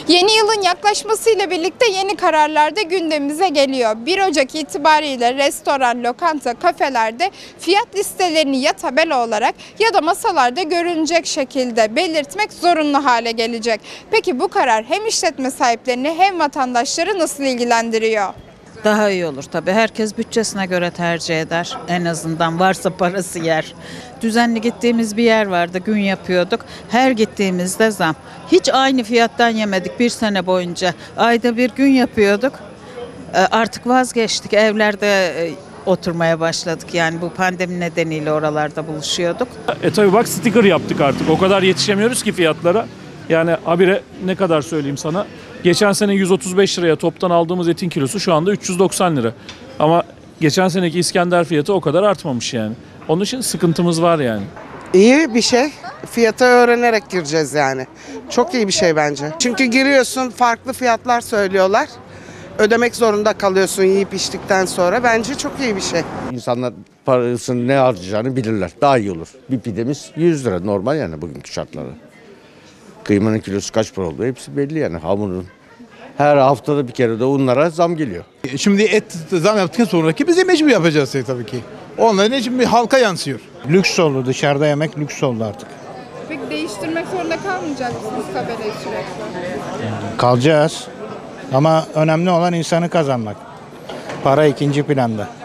Yeni yılın yaklaşmasıyla birlikte yeni kararlar da gündemimize geliyor. 1 Ocak itibariyle restoran, lokanta, kafelerde fiyat listelerini ya tabela olarak ya da masalarda görünecek şekilde belirtmek zorunlu hale gelecek. Peki bu karar hem işletme sahiplerini hem vatandaşları nasıl ilgilendiriyor? Daha iyi olur tabii. Herkes bütçesine göre tercih eder. En azından varsa parası yer. Düzenli gittiğimiz bir yer vardı. Gün yapıyorduk. Her gittiğimizde zam. Hiç aynı fiyattan yemedik bir sene boyunca. Ayda bir gün yapıyorduk. Artık vazgeçtik. Evlerde oturmaya başladık. Yani bu pandemi nedeniyle oralarda buluşuyorduk. Tabii bak, sticker yaptık artık. O kadar yetişemiyoruz ki fiyatlara. Yani habire ne kadar söyleyeyim sana. Geçen sene 135 liraya toptan aldığımız etin kilosu şu anda 390 lira. Ama geçen seneki İskender fiyatı o kadar artmamış yani. Onun için sıkıntımız var yani. İyi bir şey. Fiyatı öğrenerek gireceğiz yani. Çok iyi bir şey bence. Çünkü giriyorsun, farklı fiyatlar söylüyorlar. Ödemek zorunda kalıyorsun yiyip içtikten sonra. Bence çok iyi bir şey. İnsanlar parasını ne harcayacağını bilirler. Daha iyi olur. Bir pidemiz 100 lira normal yani bugünkü şartlarda. Kıymanın kilosu kaç para oldu hepsi belli yani hamurun. Her haftada bir kere de unlara zam geliyor. Şimdi et zam yaptıktan sonraki bize mecbur yapacağız tabii ki. Onların için bir halka yansıyor. Lüks oldu, dışarıda yemek lüks oldu artık. Peki değiştirmek zorunda kalmayacak mısınız tabelayı sürekli? Kalacağız ama önemli olan insanı kazanmak. Para ikinci planda.